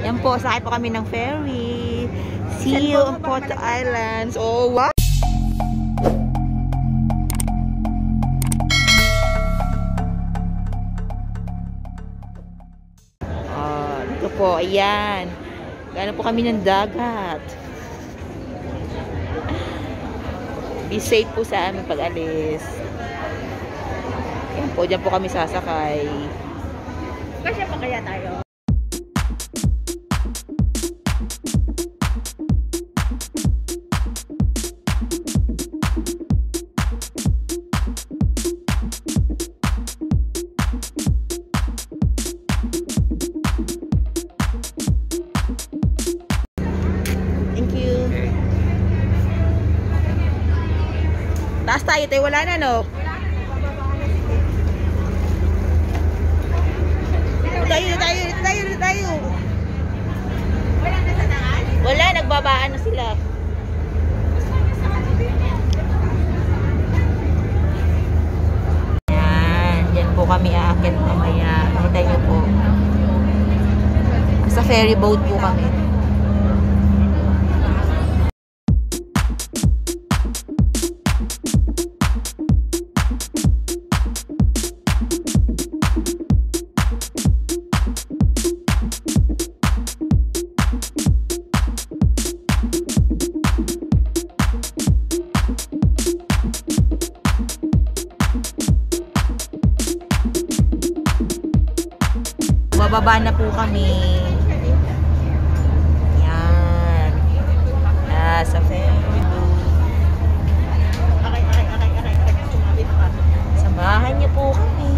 Yan po, sakay po kami ng ferry. See you on Po Toi Island. Oh, wow! Ito po, ayan. Gano'n po kami ng dagat. Be safe po sa aming pag-alis. Ayan po, dyan po kami sasakay. Kasi pa kaya tayo? Taas tayo, tayo wala na, no? Tayo. Wala na sa daan? Wala, nagbabaan na sila. Yan po kami aakyat mamaya. Nakita niyo po. Sa ferry boat po kami. Bababa na po kami. Yan. Sa ferry boat. Samahan niyo po kami.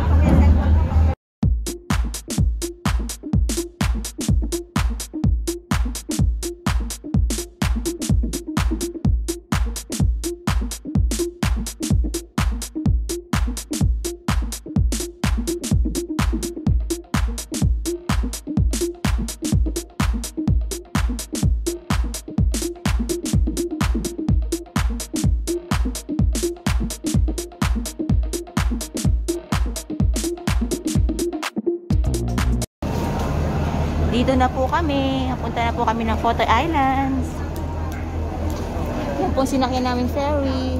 Dito na po kami. Punta na po kami ng Po Toi Islands. Yan po sinakyan naming ferry.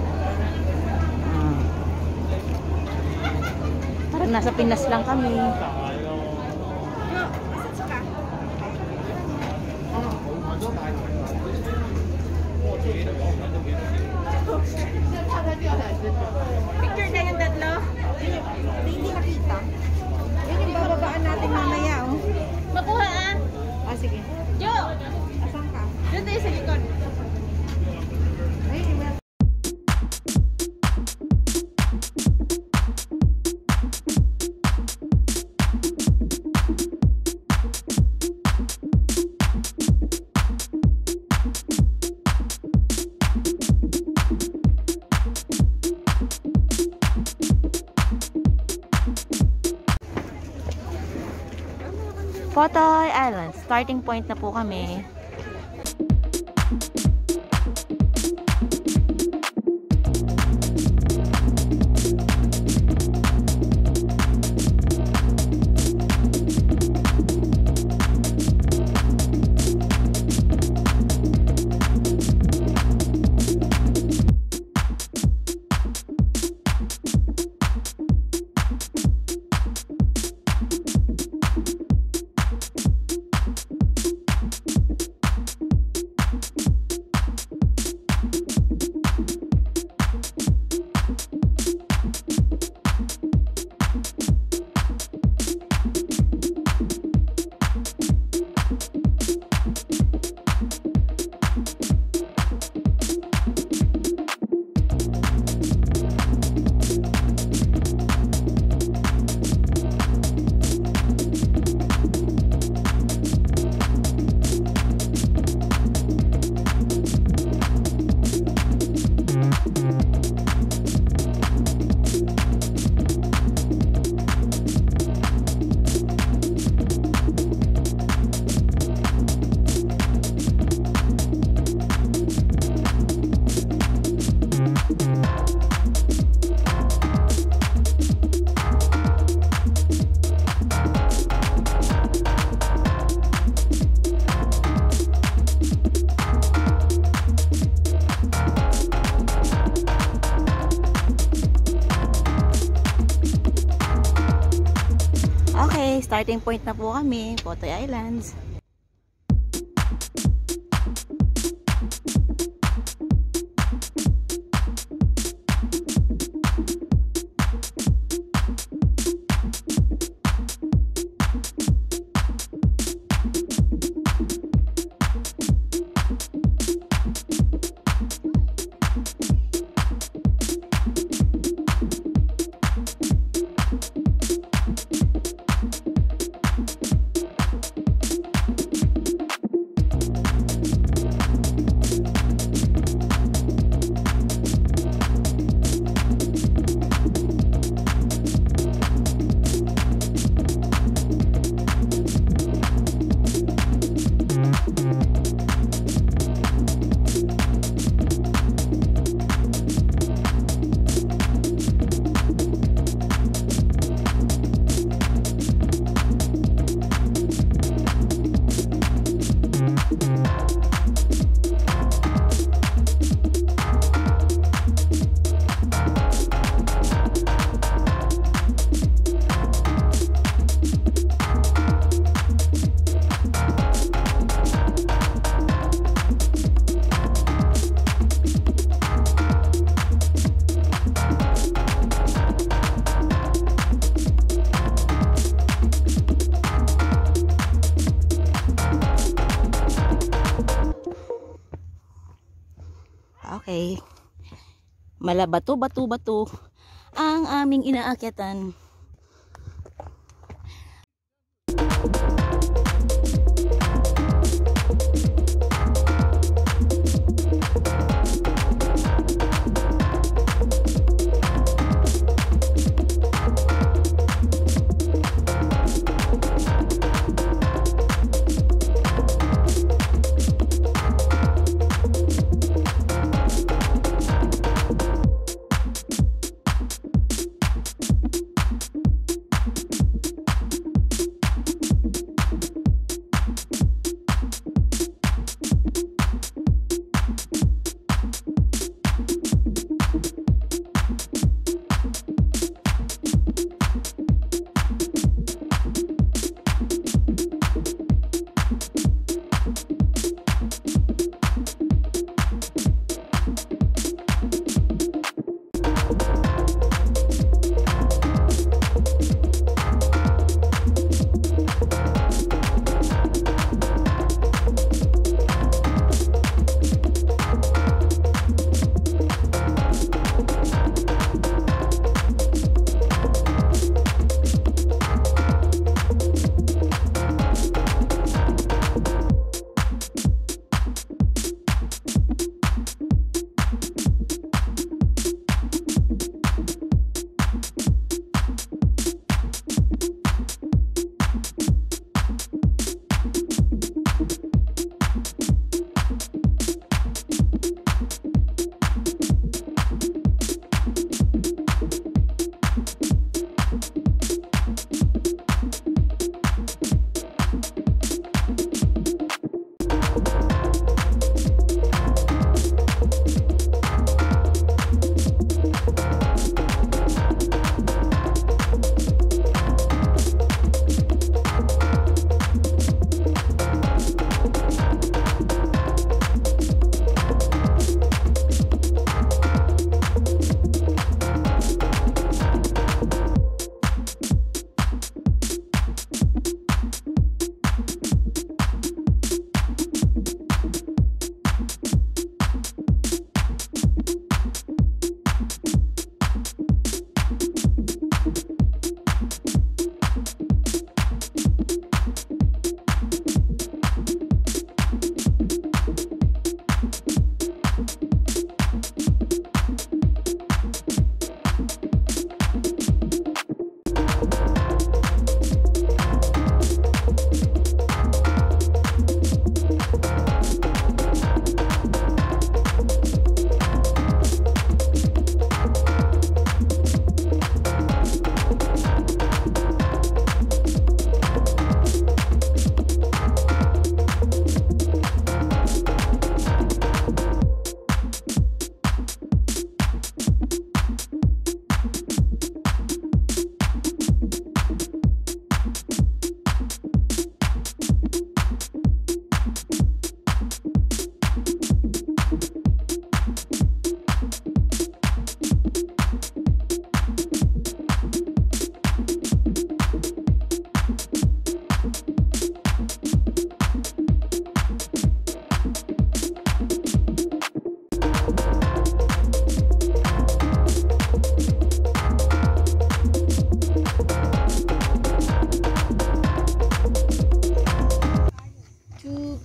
Parang nasa Pinas lang kami. Picture na yung tatlo? Hindi makita. Yan yung bababaan natin mamaya, oh. Makuha, ah. Ah, sige. Jo! Asan ka? Doon tayo sa likod. Po Toi Island. Starting point na po kami. starting point na po kami, Po Toi Islands. Okay. Malabato, bato ang aming inaakyatan.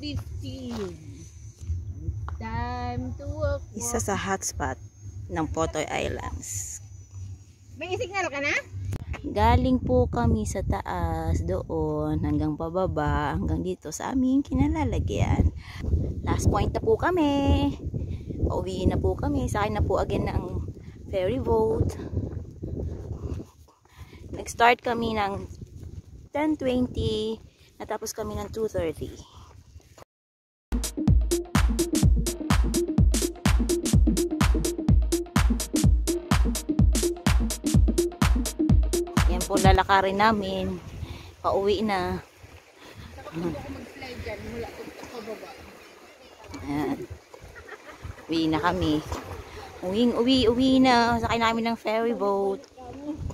15. Time to walk. Isa sa hotspot ng Po Toi Islands. May signal ka na? Galing po kami sa taas doon hanggang pababa hanggang dito sa aming kinalalagyan. Last point na po kami. Pauwi na po kami. Sakay na po again ng ferry boat. Nag-start kami ng 10:20. Natapos kami ng 2:30. Yan po lalakarin namin. Pauwi na. Mag-slide dyan mula pababa. Ayan. Uwi na kami. Uwi na. Sakay namin ng ferry boat.